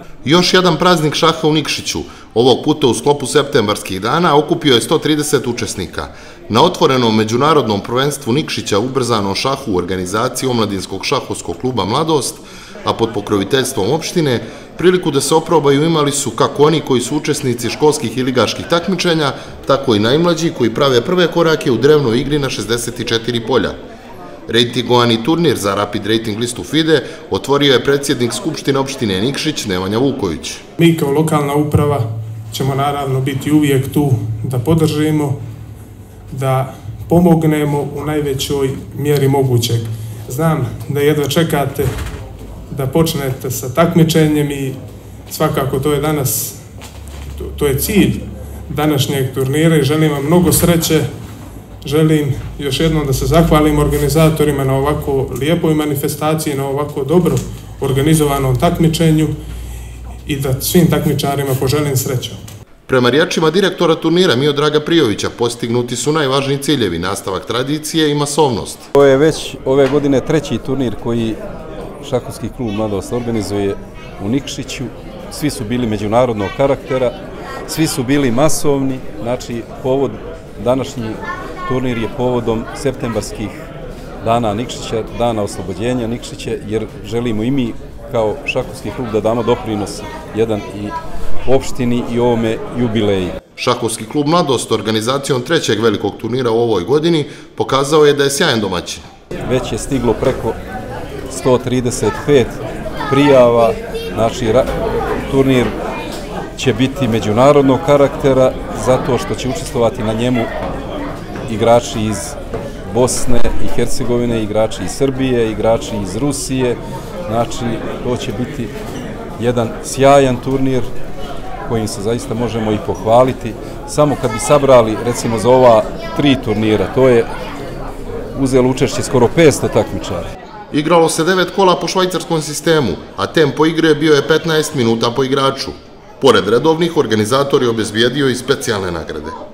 Još jedan praznik šaha u Nikšiću, ovog puta u sklopu septembarskih dana, okupio je 130 učesnika. Na otvorenom međunarodnom prvenstvu Nikšića ubrzanom šahu u organizaciji Omladinskog šahovskog kluba Mladost, a pod pokroviteljstvom opštine, priliku da se oprobaju imali su kako oni koji su učesnici školskih i ligaških takmičenja, tako i najmlađi koji prave prve korake u drevnoj igri na 64 polja. Rejtingovani turnir za Rapid Rating listu FIDE otvorio je predsjednik Skupštine opštine Nikšić Nemanja Vuković. Mi kao lokalna uprava ćemo naravno biti uvijek tu da podržimo, da pomognemo u najvećoj mjeri mogućeg. Znam da jedva čekate da počnete sa takmičenjem i svakako to je danas, to je cilj današnjeg turnira i želim vam mnogo sreće. Želim još jednom da se zahvalim organizatorima na ovako lijepoj manifestaciji, na ovako dobro organizovanom takmičenju i da svim takmičarima poželim sreću. Prema riječima direktora turnira Miodraga Prijovića postignuti su najvažniji ciljevi, nastavak tradicije i masovnost. Ovo je već ove godine treći turnir koji šahovski klub Mladost organizuje u Nikšiću. Svi su bili međunarodnog karaktera, svi su bili masovni, znači povod današnji turnir je povodom septembarskih dana Nikšića, dana oslobođenja Nikšića, jer želimo i mi kao šahovski klub da damo doprinos jedan i opštini i ovome jubileji. Šahovski klub Mladost organizacijom trećeg velikog turnira u ovoj godini pokazao je da je sjajan domaćin. Već je stiglo preko 135 prijava, znači turnir će biti međunarodnog karaktera zato što će učestvovati na njemu igrači iz Bosne i Hercegovine, igrači iz Srbije, igrači iz Rusije. Znači, to će biti jedan sjajan turnir kojim se zaista možemo i pohvaliti. Samo kad bi sabrali, recimo, za ova 3 turnira, to je uzelo učešće skoro 500 takmičara. Igralo se 9 kola po švajcarskom sistemu, a tempo igre bio je 15 minuta po igraču. Pored redovnih, organizator je obezbijedio i specijalne nagrade.